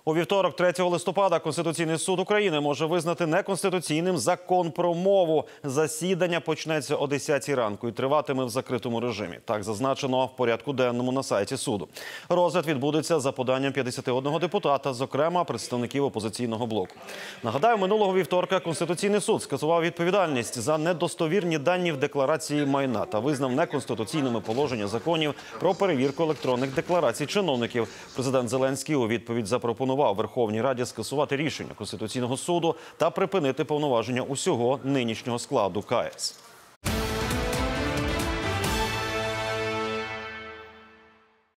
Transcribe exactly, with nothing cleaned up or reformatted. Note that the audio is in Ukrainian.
У вівторок, третього листопада, Конституційний суд України може визнати неконституційним закон про мову. Засідання почнеться о десятій ранку і триватиме в закритому режимі. Так зазначено в порядку денному на сайті суду. Розгляд відбудеться за поданням п'ятдесяти одного депутата, зокрема представників опозиційного блоку. Нагадаю, минулого вівторка Конституційний суд скасував відповідальність за недостовірні дані в декларації майна та визнав неконституційними положення законів про перевірку електронних декларацій чиновників. Президент Зеленський у відповідь запропонував Верховній Раді скасувати рішення Конституційного суду та припинити повноваження усього нинішнього складу ка ес.